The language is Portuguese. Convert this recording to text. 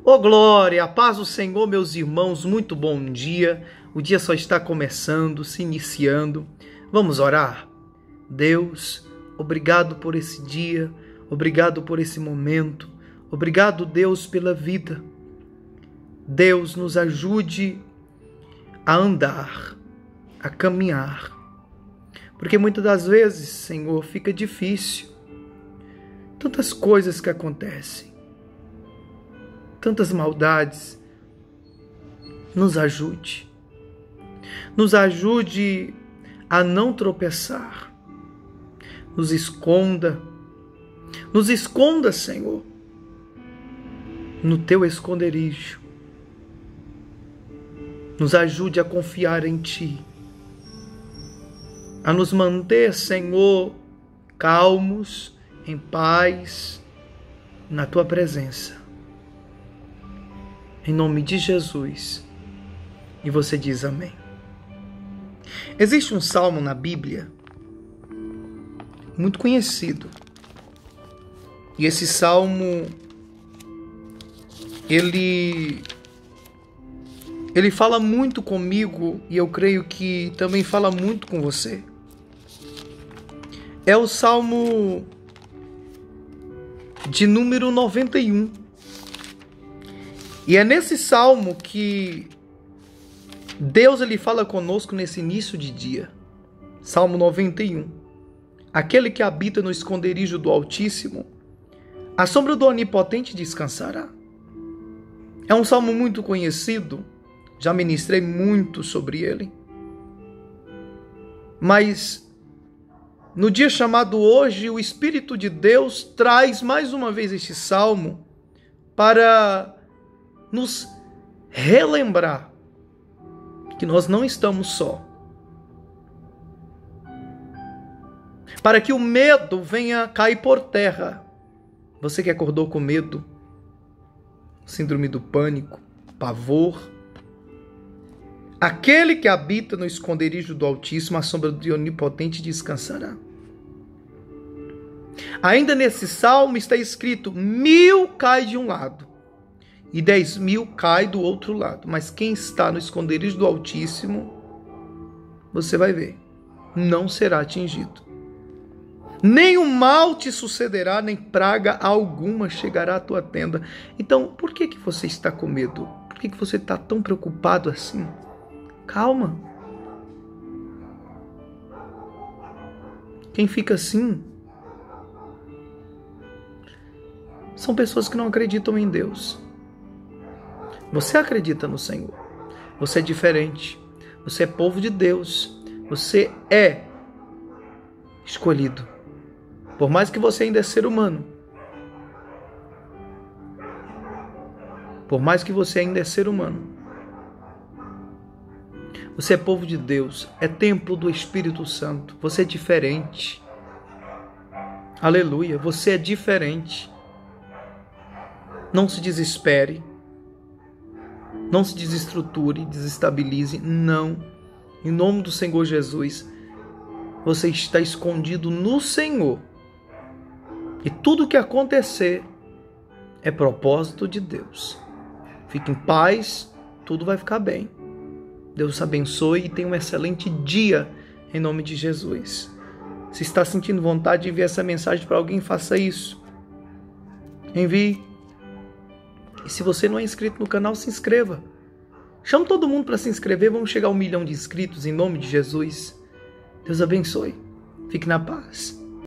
Ô glória, a paz do Senhor, meus irmãos, muito bom dia. O dia só está começando, se iniciando. Vamos orar? Deus, obrigado por esse dia, obrigado por esse momento, obrigado, Deus, pela vida. Deus, nos ajude a andar, a caminhar, porque muitas das vezes, Senhor, fica difícil. Tantas coisas que acontecem, tantas maldades. Nos ajude a não tropeçar. Nos esconda, Senhor, no teu esconderijo. Nos ajude a confiar em Ti, a nos manter, Senhor, calmos, em paz, na Tua presença. Em nome de Jesus. E você diz amém. Existe um salmo na Bíblia muito conhecido. E esse salmo, ele fala muito comigo e eu creio que também fala muito com você. É o Salmo de número 91. E é nesse salmo que Deus ele fala conosco nesse início de dia. Salmo 91. Aquele que habita no esconderijo do Altíssimo, à sombra do Onipotente descansará. É um salmo muito conhecido, já ministrei muito sobre ele. Mas no dia chamado hoje, o Espírito de Deus traz mais uma vez este salmo para nos relembrar que nós não estamos só. Para que o medo venha cair por terra. Você que acordou com medo, síndrome do pânico, pavor. Aquele que habita no esconderijo do Altíssimo, à sombra do Onipotente descansará. Ainda nesse salmo está escrito: 1000 cai de um lado e 10.000 cai do outro lado. Mas quem está no esconderijo do Altíssimo, você vai ver, não será atingido. Nem o mal te sucederá, nem praga alguma chegará à tua tenda. Então, por que você está com medo? Por que você está tão preocupado assim? Calma. Quem fica assim são pessoas que não acreditam em Deus. Você acredita no Senhor. Você é diferente. Você é povo de Deus. Você é escolhido. Por mais que você ainda é ser humano. Por mais que você ainda é ser humano. Você é povo de Deus, é templo do Espírito Santo. Você é diferente. Aleluia, você é diferente. Não se desespere. Não se desestruture, desestabilize. Não. Em nome do Senhor Jesus, você está escondido no Senhor. E tudo o que acontecer é propósito de Deus. Fique em paz, tudo vai ficar bem. Deus abençoe e tenha um excelente dia em nome de Jesus. Se está sentindo vontade de enviar essa mensagem para alguém, faça isso. Envie. E se você não é inscrito no canal, se inscreva. Chama todo mundo para se inscrever. Vamos chegar a 1 milhão de inscritos em nome de Jesus. Deus abençoe. Fique na paz.